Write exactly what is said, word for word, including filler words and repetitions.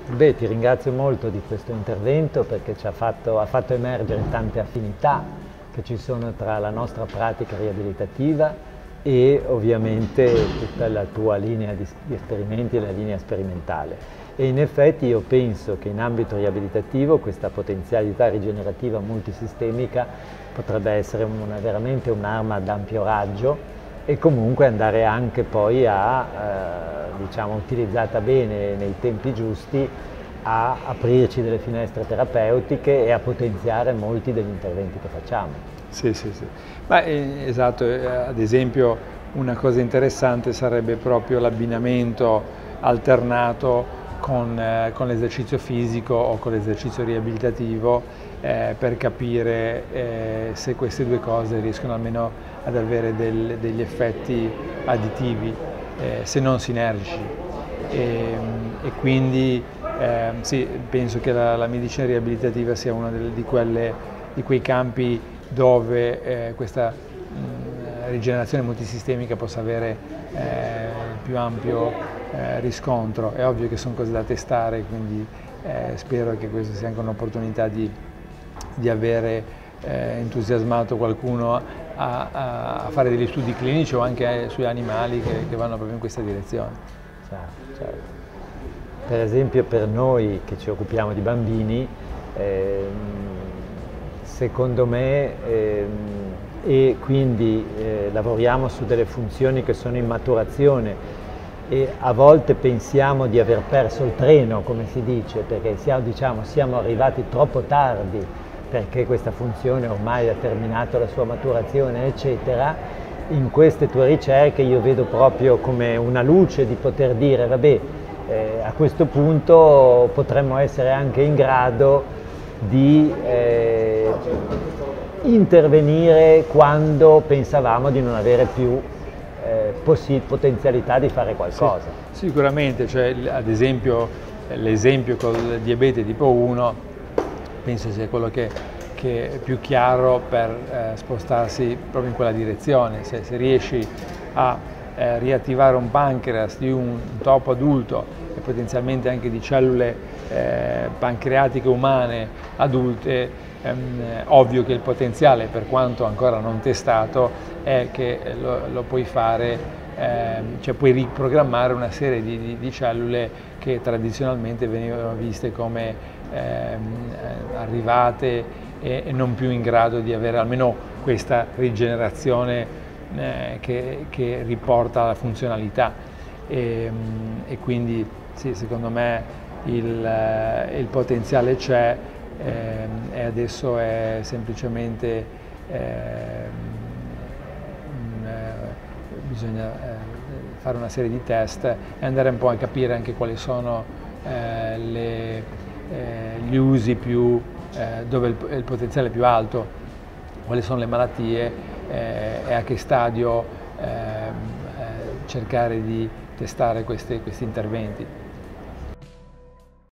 Beh, ti ringrazio molto di questo intervento perché ci ha fatto, ha fatto emergere tante affinità che ci sono tra la nostra pratica riabilitativa e ovviamente tutta la tua linea di, di esperimenti e la linea sperimentale. E in effetti io penso che in ambito riabilitativo questa potenzialità rigenerativa multisistemica potrebbe essere una, veramente un'arma ad ampio raggio e comunque andare anche poi a, eh, diciamo, utilizzata bene nei tempi giusti, a aprirci delle finestre terapeutiche e a potenziare molti degli interventi che facciamo. Sì, sì, sì. Ma, eh, esatto, eh, ad esempio una cosa interessante sarebbe proprio l'abbinamento alternato con, eh, con l'esercizio fisico o con l'esercizio riabilitativo eh, per capire eh, se queste due cose riescono almeno ad avere del, degli effetti additivi, eh, se non sinergici. E, e quindi eh, sì, penso che la, la medicina riabilitativa sia uno di, quelle, di quei campi dove eh, questa mh, rigenerazione multisistemica possa avere eh, il più ampio eh, riscontro. È ovvio che sono cose da testare, quindi eh, spero che questa sia anche un'opportunità di, di avere eh, entusiasmato qualcuno a, a, a fare degli studi clinici o anche sugli animali che, che vanno proprio in questa direzione. Certo, certo. Per esempio per noi che ci occupiamo di bambini, ehm, secondo me, ehm, e quindi eh, lavoriamo su delle funzioni che sono in maturazione e a volte pensiamo di aver perso il treno, come si dice, perché siamo, diciamo, siamo arrivati troppo tardi perché questa funzione ormai ha terminato la sua maturazione, eccetera. In queste tue ricerche io vedo proprio come una luce di poter dire, vabbè, eh, a questo punto potremmo essere anche in grado di eh, intervenire quando pensavamo di non avere più eh, potenzialità di fare qualcosa. Sì, sicuramente, cioè, ad esempio l'esempio con il diabete tipo uno penso sia quello che, che è più chiaro per eh, spostarsi proprio in quella direzione. Se, se riesci a eh, riattivare un pancreas di un topo adulto e potenzialmente anche di cellule eh, pancreatiche umane adulte, ehm, ovvio che il potenziale, per quanto ancora non testato, è che lo, lo puoi fare, ehm, cioè puoi riprogrammare una serie di, di, di cellule che tradizionalmente venivano viste come ehm, arrivate e, e non più in grado di avere almeno questa rigenerazione eh, che, che riporta alla funzionalità. E, e quindi sì, secondo me il, eh, il potenziale c'è eh, e adesso è semplicemente eh, eh, bisogna eh, fare una serie di test e andare un po' a capire anche quali sono eh, le, eh, gli usi più, eh, dove il, il potenziale è più alto, quali sono le malattie eh, e a che stadio eh, eh, cercare di testare questi, questi interventi.